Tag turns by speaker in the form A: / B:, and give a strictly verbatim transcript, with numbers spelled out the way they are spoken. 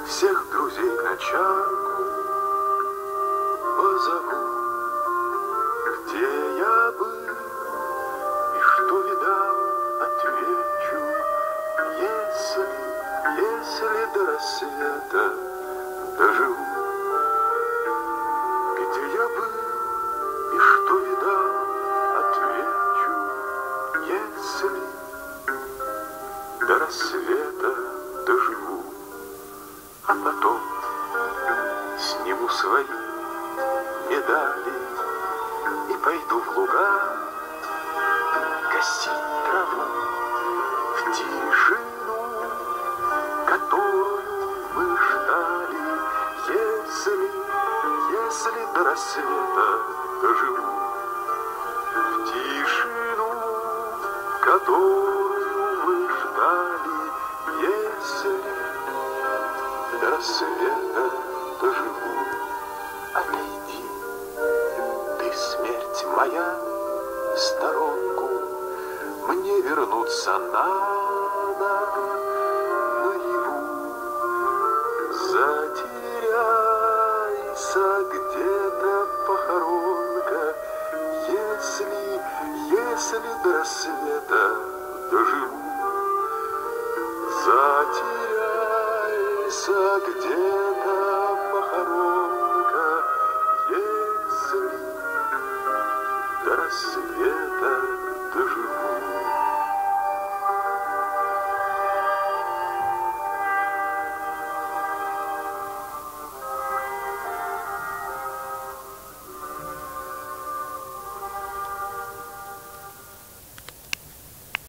A: всех друзей на чарку позову. Где я был и что видал, отвечу, если, если до рассвета доживу. Где я был и что видал, отвечу, если до рассвета доживу. А потом сниму свои медали и пойду в луга косить траву в тишину, которую мы ждали. Если, если до рассвета доживу, в тишину, которую мы ждали, если до рассвета доживу. Отойди, ты, смерть моя, в сторонку, мне вернуться надо наяву. Затеряйся где-то, похоронка, если, если до рассвета доживу. Затеряйся где-то, похоронка, если до рассвета